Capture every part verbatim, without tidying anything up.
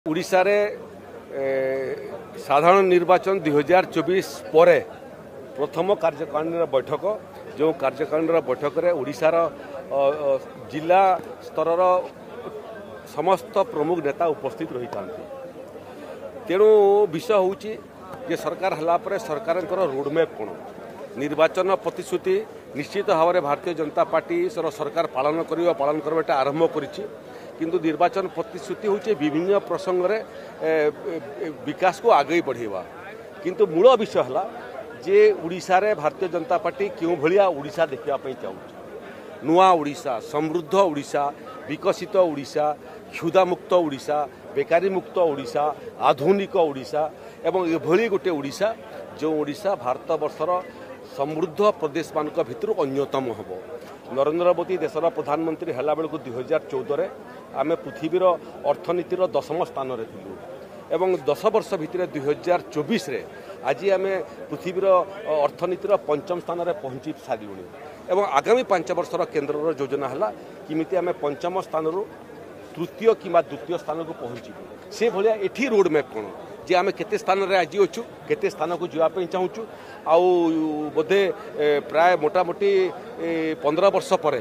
ओडिशा रे साधारण निर्वाचन दुई हजार चौबीस पर प्रथम कार्यकारिणी बैठक जो कार्यकारिणी बैठक में ओडिशार जिला स्तर समस्त प्रमुख नेता उपस्थित रही था। तेणु विषय हूँ जे सरकार हलापर सरकार रोडमैप कौन निर्वाचन प्रतिश्रुति निश्चित भाव में भारतीय जनता पार्टी सरकार पालन कर पालन करवाटा आरंभ करिछि किंतु निर्वाचन प्रतिश्रुति हूँ विभिन्न प्रसंग रे विकास को आगे बढ़ेवा किंतु मूल विषय है जे ओडिशा रे भारतीय जनता पार्टी क्यों भलिया ओडिशा देखापी चाहूँ नुआ ओडिशा समृद्ध ओडिशा विकसित ओडिशा क्षुधामुक्त ओडिशा बेकारी मुक्त ओडिशा आधुनिक ओडिशा एवं एभली गोटे ओडिशा जो ओडिशा भारत वर्षर समृद्ध प्रदेश मान भितर अन्यतम हम। नरेंद्र मोदी देशर प्रधानमंत्री है बेलू दुई हजार चौदह आम पृथ्वीर अर्थनीतिर दशम स्थान रे थिलु एवं दस वर्ष भितर दुई हजार चौबीस आज आम पृथ्वीर अर्थनीतिर पंचम स्थान रे पहुँची सारूँ एवं आगामी पांच वर्षर केन्द्र योजना है किमिति आम पंचम स्थान तृतीय कि द्वितीय स्थान को पहुँचू से भाया एठी रोड मैप कौन जे आम केते स्थान रे आज अच्छु केते स्थान को जावाई चाहूँ आउ बोधे प्राय मोटामोटी पंद्रह वर्ष पर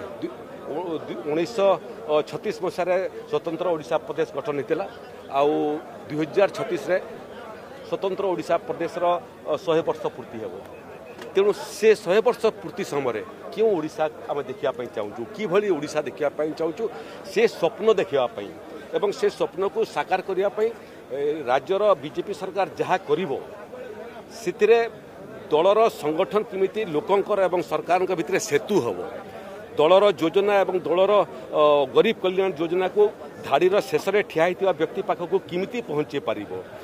उन्नीस छत्तीस मसीह स्वतंत्र ओडिशा प्रदेश गठन होता आउ दुई हजार छत्तीस स्वतंत्र ओडिशा प्रदेशर शहे वर्ष पूर्ति हेब तेणु से शहे वर्ष पूर्ति समय क्यों ओडिशा आम देखापी चाहूँ कि भली ओडिशा देखापी चाहूँ से स्वप्न देखापी एवं से स्वप्न को साकार करने राज्यर बीजेपी सरकार जहाँ करिवो सिथिरे दलर संगठन किमिति लोकंकर एवं सरकार भितर सेतु हम दलर योजना एवं दलर गरीब कल्याण योजना को धाड़ीर शेष में ठिया होता व्यक्ति पाखक किमिति पहुँचे पार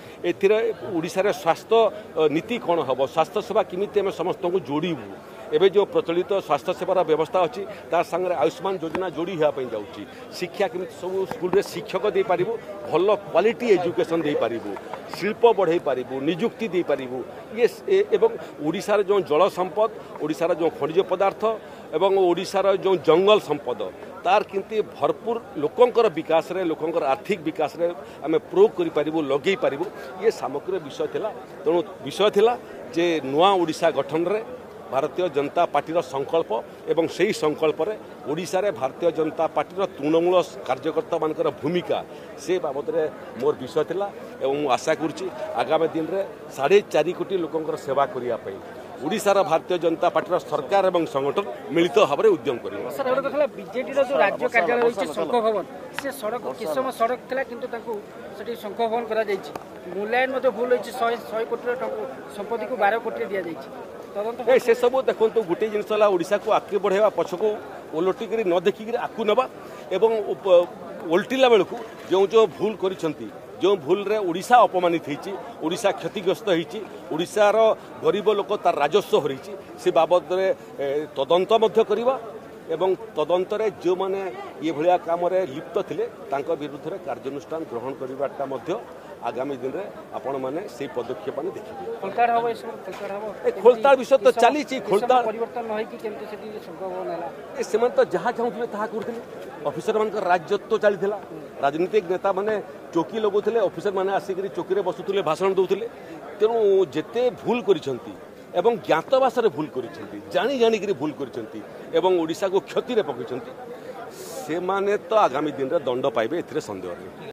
एथिरे स्वास्थ्य नीति कौन हम स्वास्थ्य सेवा किमिति आम समस्त को जोड़बू एवं जो प्रचलित स्वास्थ्य सेवार व्यवस्था अच्छी तार संगे आयुष्मान योजना जोड़ी होगापी जाऊँगी शिक्षा केमी सब स्कूल शिक्षक दे पारिबु भल क्वालिटी एजुकेशन दे पारिबु शिल्प बढ़े पारिबु निजुक्ति दे पारिबु ये एवं ओडिशार जो जल संपद ओडिशार जो खनिज पदार्थ एवं ओडिशार जो जंगल संपद तार किंती भरपूर लोकंकर विकास रे लोकंकर आर्थिक विकास रे आमे प्रयोग करि पारिबु लगे पारिबु ये सामग्री विषय थिला। तेणु विषय थिला जे नुआ ओडिशा गठन रे भारतीय जनता पार्टीर संकल्प एवं से ही संकल्प रे ओडिशा रे भारतीय जनता पार्टीर तृणमूल कार्यकर्ता मानकर भूमिका से बाबद रे मोर विषय थिला एवं आशा करुच्ची आगामी दिन रे साढ़े चार कोटी लोकंकर सेवा करिया पई ओडिशार भारतीय जनता पार्टीर सरकार एवं संगठन मिलित भाव में उद्यम करिबो। सर एवं कहला बीजेडी रो जो राज्य कार्यालय रही शंख भवन से सड़क किसम सड़क थिला किंतु ताकू सेठी शंख भवन करा जायछि मूल्यांकन मध्ये भूल होछि सौ सौ कोटी संपत्ति को बारह कोटी दिया जायछि ए से सब देखो गोटे जिनस ओडिशा को आगे बढ़ेवा पछक ओलटिक न देखिक आकु नवा एवं ओल्टिला बेलू जो जो भूल करिसंती जो भूल रे ओडिशा अपमानित होती ओडिशा क्षतिग्रस्त होती ओडिशार गरीब लोक तार राजस्व हरी से बाबद तदंत करवा एवं तदंत जो मैंने ये भाया कम लिप्त थे विरुद्ध में कार्यानुष्ठान ग्रहण करवाटा आगामी दिन में आपण मैंने से पदक्षेप खोलताड़ विषय तो चली खोलताड़ से तो जहाँ चाहूले ता करते अफिसर मान राजत्व चली राजनीतिक नेता मैंने चौकी लगुले अफिसर मैंने आसिक चौकी बसुले भाषण दौले तेणु जेते भूल करिसंती एवं ज्ञातवास भूल करिसंती जानी जानिक भूल करिसंती एवं ओडिशा को क्षति पकईचंती से माने तो आगामी दिन में दंड पाइबे एथिरे संदेह नहीं।